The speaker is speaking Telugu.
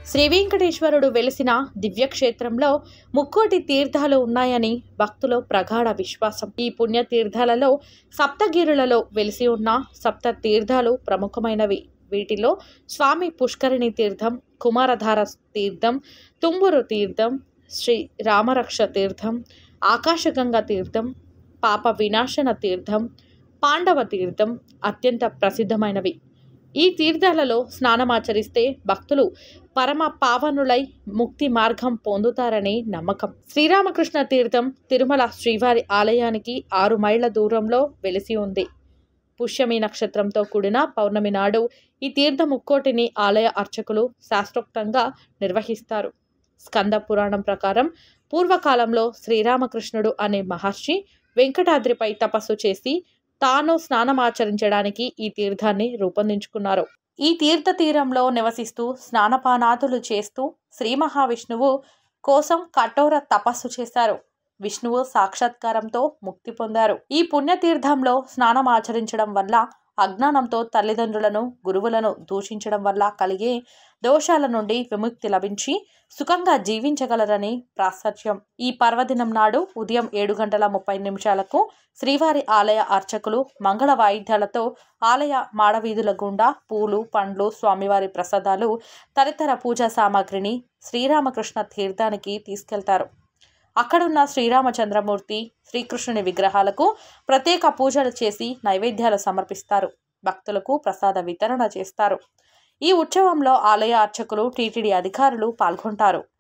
శ్రీ వెంకటేశ్వరుడు వెలిసిన దివ్యక్షేత్రంలో ముక్కోటి తీర్థాలు ఉన్నాయని భక్తుల ప్రగాఢ విశ్వాసం. ఈ పుణ్యతీర్థాలలో సప్తగిరులలో వెలిసి ఉన్న సప్త తీర్థాలు ప్రముఖమైనవి. వీటిలో స్వామి పుష్కరిణి తీర్థం, కుమారధార తీర్థం, తుంబురు తీర్థం, శ్రీ రామరక్ష తీర్థం, ఆకాశగంగా తీర్థం, పాప వినాశన తీర్థం, పాండవ తీర్థం అత్యంత ప్రసిద్ధమైనవి. ఈ తీర్థాలలో స్నానమాచరిస్తే భక్తులు పరమ పావనులై ముక్తి మార్గం పొందుతారని నమ్మకం. శ్రీరామకృష్ణ తీర్థం తిరుమల శ్రీవారి ఆలయానికి 6 మైళ్ళ దూరంలో వెలిసి ఉంది. పుష్యమి నక్షత్రంతో కూడిన పౌర్ణమి నాడు ఈ తీర్థ ముక్కోటిని ఆలయ అర్చకులు శాస్త్రోక్తంగా నిర్వహిస్తారు. స్కంద పురాణం ప్రకారం పూర్వకాలంలో శ్రీరామకృష్ణుడు అనే మహర్షి వెంకటాద్రిపై తపస్సు చేసి తాను స్నానమాచరించడానికి ఈ తీర్థాన్ని రూపొందించుకున్నారు. ఈ తీర్థ తీరంలో నివసిస్తూ స్నానపానాదులు చేస్తూ శ్రీ మహావిష్ణువు కోసం కఠోర తపస్సు చేశారు. విష్ణువు సాక్షాత్కారంతో ముక్తి పొందారు. ఈ పుణ్యతీర్థంలో స్నానమాచరించడం వల్ల అజ్ఞానంతో తల్లిదండ్రులను, గురువులను దూషించడం వల్ల కలిగే దోషాల నుండి విముక్తి లభించి సుఖంగా జీవించగలరని ప్రాశస్త్యం. ఈ పర్వదినం నాడు ఉదయం 7:30 శ్రీవారి ఆలయ అర్చకులు మంగళ వాయిద్యాలతో ఆలయ మాడవీధుల గుండా పూలు, పండ్లు, స్వామివారి ప్రసాదాలు తదితర పూజా సామాగ్రిని శ్రీరామకృష్ణ తీర్థానికి తీసుకెళ్తారు. అక్కడున్న శ్రీరామచంద్రమూర్తి, శ్రీకృష్ణుని విగ్రహాలకు ప్రత్యేక పూజలు చేసి నైవేద్యాలు సమర్పిస్తారు. భక్తులకు ప్రసాద వితరణ చేస్తారు. ఈ ఉత్సవంలో ఆలయ అర్చకులు, టీటీడీ అధికారులు పాల్గొంటారు.